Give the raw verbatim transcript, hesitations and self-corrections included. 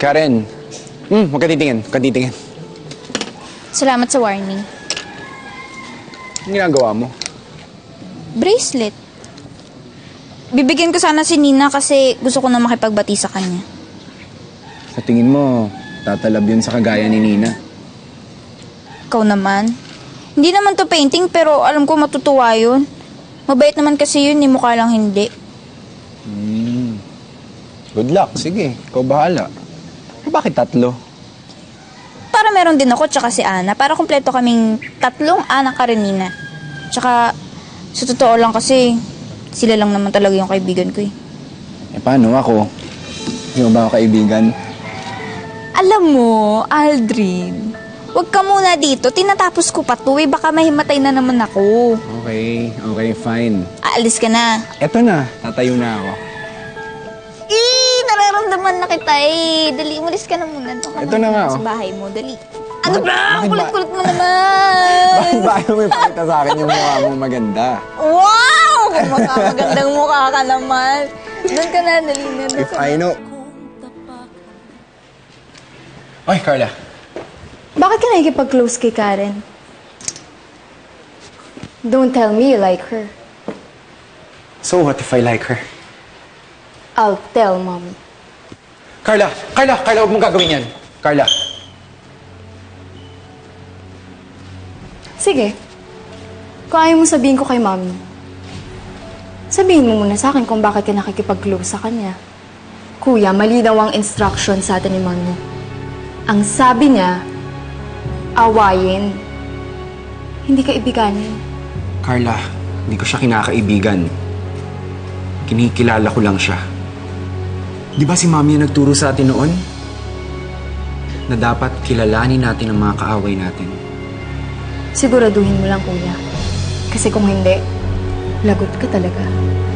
Karen. Hmm, huwag ka titingin. Huwag ka titingin. Salamat sa warning. Anong ginagawa mo? Bracelet. Bibigyan ko sana si Nina kasi gusto ko na makipagbati sa kanya. Sa tingin mo, tatalab yun sa kagaya ni Nina. Ikaw naman. Hindi naman to painting pero alam ko matutuwa yun. Mabait naman kasi yun, ni mukha lang hindi. Hmm. Good luck. Sige, ikaw bahala. Bakit tatlo? Para meron din ako tsaka si Ana. Para kumpleto kaming tatlong Ana Karenina. Tsaka, sa totoo lang kasi, sila lang naman talaga yung kaibigan ko eh. Eh paano ako? Hindi mo ba ako kaibigan? Alam mo, Aldrin, wag ka muna dito. Tinatapos ko pa to eh. Baka mahimatay na naman ako. Okay, okay, fine. Aalis ka na. Eto na, tatayo na ako. Eh, nararamdaman na kita eh. Dali, umalis ka na muna. Doon ka Ito na nga, Sa oh. bahay mo, dali. Ano Bakit- ba? bakit ba- Kulit-kulit mo naman. Bakit ba ayaw mo ipakita sa akin yung mukha mo maganda? Wow! Magandang mukha ka naman. Doon ka na, dali na. Doon If ka na. I know... Oy, Carla. Bakit ka nakikipag-close kay Karen? Don't tell me you like her. So what if I like her? I'll tell, Mommy. Carla! Carla! Carla, huwag mong gagawin yan! Carla! Sige. Kung ayaw mo sabihin ko kay Mommy, sabihin mo muna sa akin kung bakit ka nakikipag-close sa kanya. Kuya, mali daw ang instruction sa atin ni Mommy. Ang sabi niya, awayin. Hindi ka ibiganin. Carla, hindi ko siya kinakaibigan. Kinikilala ko lang siya. Di ba si Mami yung nagturo sa atin noon? Na dapat kilalanin natin ang mga kaaway natin. Siguraduhin mo lang, Kuya. Kasi kung hindi, lagot ka talaga.